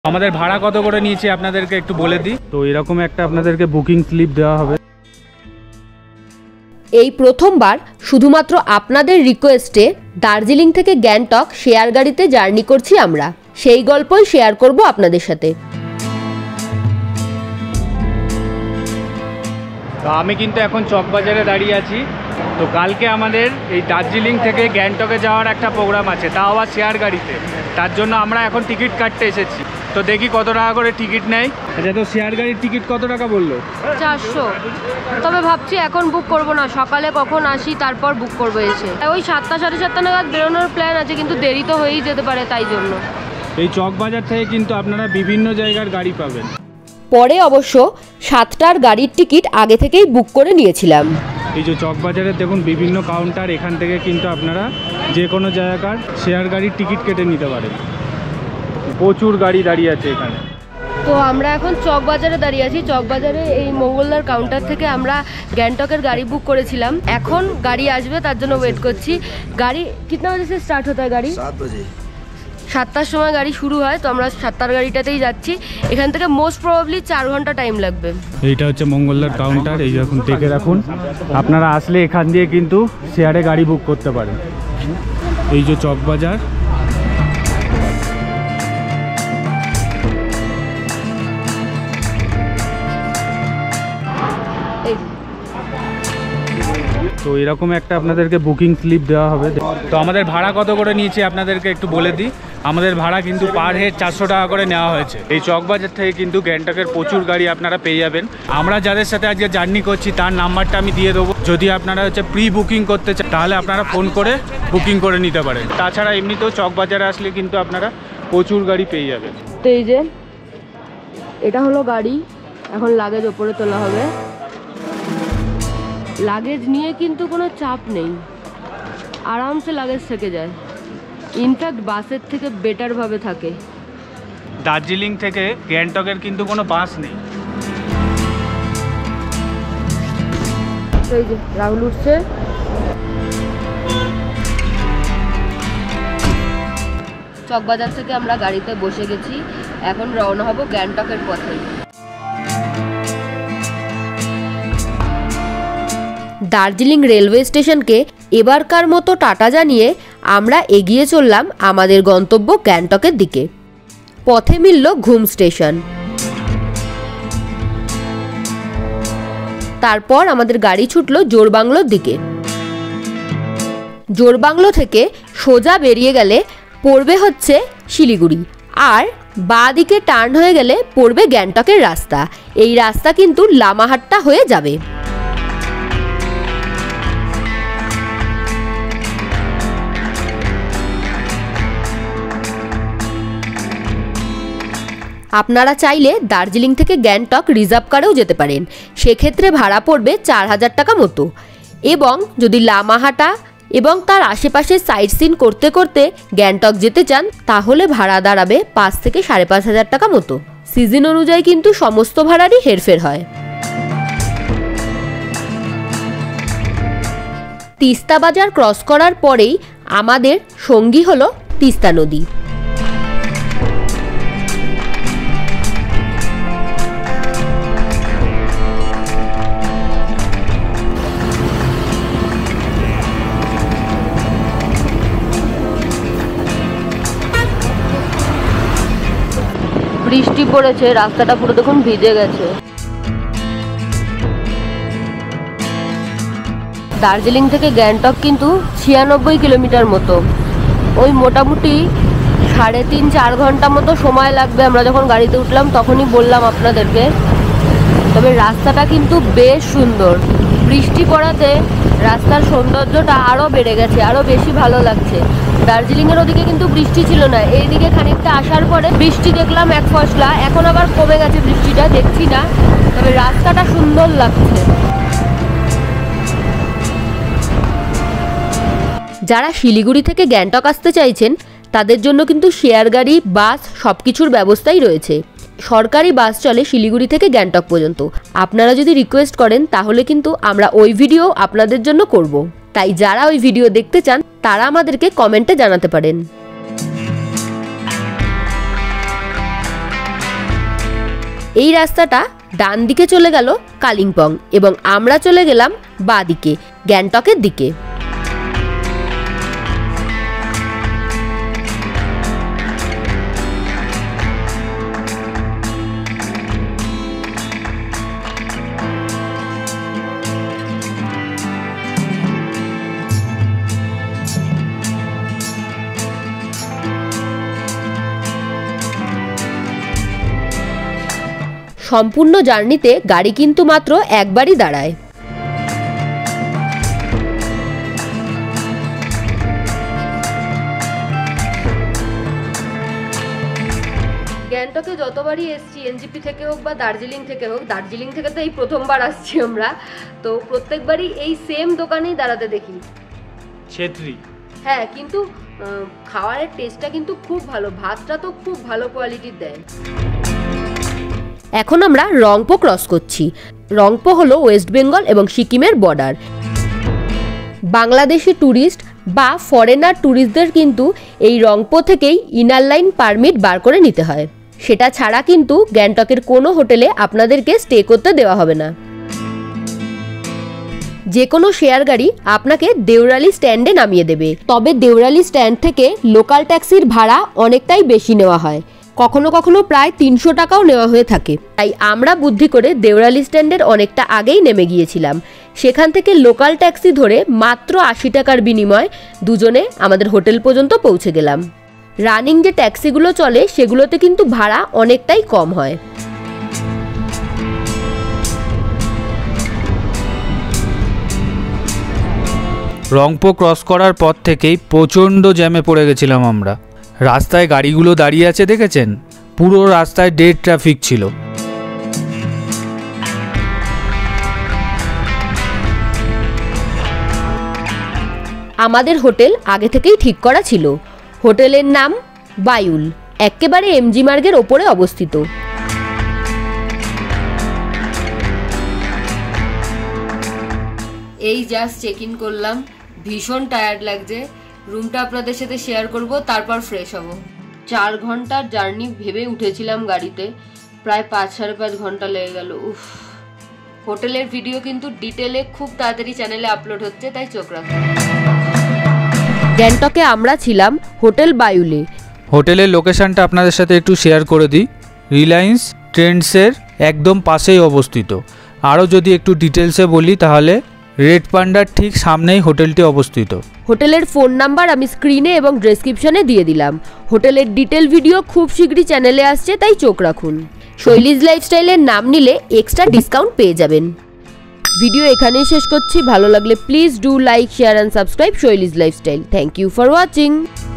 আমাদের ভাড়া কত করে নিয়েছি আপনাদেরকে একটু বলে দিই। তো এরকম একটা আপনাদেরকে বুকিং স্লিপ দেওয়া হবে। এই প্রথমবার শুধুমাত্র আপনাদের রিকোয়েস্টে দার্জিলিং থেকে গ্যাংটক শেয়ার গাড়িতে জার্নি করছি আমরা, সেই গল্পই শেয়ার করব আপনাদের সাথে। তো আমি কিন্তু এখন চকবাজারে দাঁড়িয়ে আছি। তো কালকে আমাদের এই দার্জিলিং থেকে গ্যাংটকে যাওয়ার একটা প্রোগ্রাম আছে, তাও আবার শেয়ার গাড়িতে। তার জন্য আমরা এখন টিকিট কাটতে এসেছি। তো দেখি কত টাকা করে টিকিট নেয়। আচ্ছা, তো শেয়ার গাড়ির টিকিট কত টাকা বললো? 400। তবে ভাবছি এখন বুক করব না, সকালে কখন আসি তারপর বুক করবো এসে। ওই 7টা সাড়ে 7টা নাগাদ বেরোনোর প্ল্যান আছে, কিন্তু দেরি তো হয়েই যেতে পারে, তাই জন্য। এই চকবাজার থেকে কিন্তু আপনারা বিভিন্ন জায়গার গাড়ি পাবেন। পরে অবশ্য 7টার গাড়ির টিকিট আগে থেকেই বুক করে নিয়েছিলাম। এই যে চকবাজারে দেখুন বিভিন্ন কাউন্টার, এখান থেকে কিন্তু আপনারা যে কোনো জায়গার শেয়ার গাড়ির টিকিট কেটে নিতে পারেন। প্রচুর গাড়ি দাঁড়িয়ে আছে এখানে। তো আমরা এখন চকবাজারে দাঁড়িয়ে আছি। চকবাজারে এই মঙ্গলদার কাউন্টার থেকে আমরা গ্যাংটকের গাড়ি বুক করেছিলাম। এখন গাড়ি আসবে, তার জন্য ওয়েট করছি। গাড়ি কিতনা বাজে সে স্টার্ট হতে হয়? গাড়ি 7 বাজে। 7টার সময় গাড়ি শুরু হয়, তো আমরা 7টার গাড়িটাতেই যাচ্ছি। এখান থেকে মোস্ট প্রবাবলি 4 ঘন্টা টাইম লাগবে। এইটা হচ্ছে মঙ্গলদার কাউন্টার, এই যখন দেখে রাখুন। আপনারা আসলে এখান দিয়ে কিন্তু শেয়ারে গাড়ি বুক করতে পারেন। এই যে চকবাজার, তো এরকম একটা আপনাদেরকে বুকিং স্লিপ দেওয়া হবে। তো আমাদের ভাড়া কত করে নিয়েছি আপনাদেরকে একটু বলে দিই। আমাদের ভাড়া কিন্তু পার হেড 400 টাকা করে নেওয়া হয়েছে। এই চকবাজার থেকে কিন্তু গ্যাংটকের প্রচুর গাড়ি আপনারা পেয়ে যাবেন। আমরা যাদের সাথে আজকে জার্নি করছি তার নাম্বারটা আমি দিয়ে দেবো। যদি আপনারা প্রি বুকিং করতে চান তাহলে আপনারা ফোন করে বুকিং করে নিতে পারেন। তাছাড়া এমনিতেও চকবাজারে আসলে কিন্তু আপনারা প্রচুর গাড়ি পেয়ে যাবেন। তো এই যে এটা হলো গাড়ি, এখন লাগেজ ওপরে তোলা হবে। লাগেজ নিয়ে কিন্তু কোনো চাপ নেই, আরামসে লাগেজ থেকে যায়। ইনফ্যাক্ট বাসের থেকে বেটারভাবে থাকে। দার্জিলিং থেকে গ্যাংটকের কিন্তু কোনো বাস নেই। এই যে রাহুল উঠছে। চকবাজার থেকে আমরা গাড়িতে বসে গেছি, এখন রওনা হব গ্যাংটকের পথে। দার্জিলিং রেলওয়ে স্টেশনকে এবারকার মতো টাটা জানিয়ে আমরা এগিয়ে চললাম আমাদের গন্তব্য গ্যাংটকের দিকে। পথে মিলল ঘুম স্টেশন। তারপর আমাদের গাড়ি ছুটল জোরবাংলোর দিকে। জোরবাংলো থেকে সোজা বেরিয়ে গেলে পড়বে হচ্ছে শিলিগুড়ি, আর বাঁ দিকে টার্ন হয়ে গেলে পড়বে গ্যাংটকের রাস্তা। এই রাস্তা কিন্তু লামাহাট্টা হয়ে যাবে। আপনারা চাইলে দার্জিলিং থেকে গ্যাংটক রিজার্ভ কারেও যেতে পারেন, সেক্ষেত্রে ভাড়া পড়বে 4000 টাকা মতো। এবং যদি লামাহাটা এবং তার আশেপাশে সাইট সিন করতে করতে গ্যাংটক যেতে চান তাহলে ভাড়া দাঁড়াবে 5 থেকে 5500 টাকা মতো। সিজন অনুযায়ী কিন্তু সমস্ত ভাড়ারই হেরফের হয়। তিস্তা বাজার ক্রস করার পরেই আমাদের সঙ্গী হলো তিস্তা নদী। বৃষ্টি পড়েছে, রাস্তাটা পুরো দেখুন ভিজে গেছে। দার্জিলিং থেকে গ্যাংটক কিন্তু 96 কিলোমিটার মতো। ওই মোটামুটি 3.5-4 ঘন্টা মতো সময় লাগবে। আমরা যখন গাড়িতে উঠলাম তখনই বললাম আপনাদেরকে। তবে রাস্তাটা কিন্তু বেশ সুন্দর। বৃষ্টি পড়াতে রাস্তার সৌন্দর্যটা আরও বেড়ে গেছে, আরও বেশি ভালো লাগছে। দার্জিলিংয়ের ওদিকে কিন্তু বৃষ্টি ছিল না, এইদিকে খানিকটা আসার পরে বৃষ্টি দেখলাম এক ফসলা। এখন আবার কমে গেছে বৃষ্টিটা, দেখছি না। তবে রাস্তাটা সুন্দর লাগছে। যারা শিলিগুড়ি থেকে গ্যাংটক আসতে চাইছেন তাদের জন্য কিন্তু শেয়ার গাড়ি, বাস সবকিছুর ব্যবস্থাই রয়েছে। সরকারি বাস চলে শিলিগুড়ি থেকে গ্যাংটক পর্যন্ত। আপনারা যদি রিকোয়েস্ট করেন তাহলে কিন্তু আমরা ওই ভিডিও আপনাদের জন্য করব। তাই যারা ওই ভিডিও দেখতে চান তারা আমাদেরকে কমেন্টে জানাতে পারেন। এই রাস্তাটা ডান দিকে চলে গেল কালিম্পং এবং আমরা চলে গেলাম বাঁ দিকে গ্যাংটকের দিকে। সম্পূর্ণ জার্নিতে গাড়ি কিন্তু মাত্র একবারই দাঁড়ায়। গ্যাংটকে যতবারই এসছি এনজিপি থেকে হোক বা দার্জিলিং থেকে হোক, দার্জিলিং থেকে তো এই প্রথমবার আসছি আমরা, তো প্রত্যেকবারই এই সেম দোকানেই দাঁড়াতে দেখি ছেত্রী। হ্যাঁ, কিন্তু খাওয়ারের টেস্টটা কিন্তু খুব ভালো, ভাতটা তো খুব ভালো কোয়ালিটির দেয়। এখন আমরা রংপো ক্রস করছি। রংপো হলো ওয়েস্ট বেঙ্গল এবং সিকিমের বর্ডার। বাংলাদেশি ট্যুরিস্ট বা ফরেনার ট্যুরিস্টদের কিন্তু এই রংপো থেকেই ইনার লাইন পারমিট বার করে নিতে হয়। সেটা ছাড়া কিন্তু গ্যাংটকের কোনো হোটেলে আপনাদেরকে স্টে করতে দেওয়া হবে না। যে কোনো শেয়ার গাড়ি আপনাকে দেওরালি স্ট্যান্ডে নামিয়ে দেবে, তবে দেওরালি স্ট্যান্ড থেকে লোকাল ট্যাক্সির ভাড়া অনেকটাই বেশি নেওয়া হয়, কখনো কখনো প্রায় 300 টাকাও নেওয়া হয়ে থাকে। তাই আমরা বুদ্ধি করে দেওরালি স্ট্যান্ডের অনেকটা আগেই নেমে গিয়েছিলাম। সেখান থেকে লোকাল ট্যাক্সি ধরে মাত্র 80 টাকার বিনিময়ে দুজনে আমাদের হোটেল পর্যন্ত পৌঁছে গেলাম। রানিং যে ট্যাক্সিগুলো চলে সেগুলোতে কিন্তু ভাড়া অনেকটাই কম হয়। রংপো ক্রস করার পর থেকেই প্রচণ্ড জ্যামে পড়ে গেছিলাম আমরা। রাস্তায় গাড়িগুলো দাঁড়িয়ে আছে দেখেছেন, পুরো রাস্তায় ডেড ট্রাফিক ছিল। আমাদের হোটেল আগে থেকেই ঠিক করা ছিল। হোটেলের নাম বায়ুল, একেবারে এমজি মার্গের ওপরে অবস্থিত। এই জাস্ট চেক ইন করলাম, ভীষণ টায়ার্ড লাগছে। রুমটা আপনাদের সাথে শেয়ার করব, তারপর ফ্রেশ হব। 4 ঘন্টার জার্নি ভেবে উঠেছিলাম গাড়িতে, প্রায় 5-5.5 ঘন্টা লেগে গেল। উফ। হোটেলের ভিডিও কিন্তু ডিটেলে খুব তাড়াতাড়ি চ্যানেলে আপলোড হচ্ছে, তাই চোখ রাখুন। গ্যাংটকে আমরা ছিলাম হোটেল বায়ুলে। হোটেলের লোকেশনটা আপনাদের সাথে একটু শেয়ার করে দিই। রিলায়েন্স ট্রেন্ডসের একদম পাশেই অবস্থিত। আরও যদি একটু ডিটেলসে বলি তাহলে রেড পান্ডার ঠিক সামনেই হোটেলটি অবস্থিত। হোটেলের ফোন নাম্বার আমি স্ক্রিনে এবং ডেসক্রিপশনে দিয়ে দিলাম। হোটেলের ডিটেল ভিডিও খুব শীঘ্রই চ্যানেলে আসছে, তাই চোখ রাখুন। শৈলীজ লাইফস্টাইলের নাম নিলে এক্সট্রা ডিসকাউন্ট পেয়ে যাবেন। ভিডিও এখানেই শেষ করছি। ভালো লাগলে please do like, share and subscribe Shaily's lifestyle. Thank you for watching.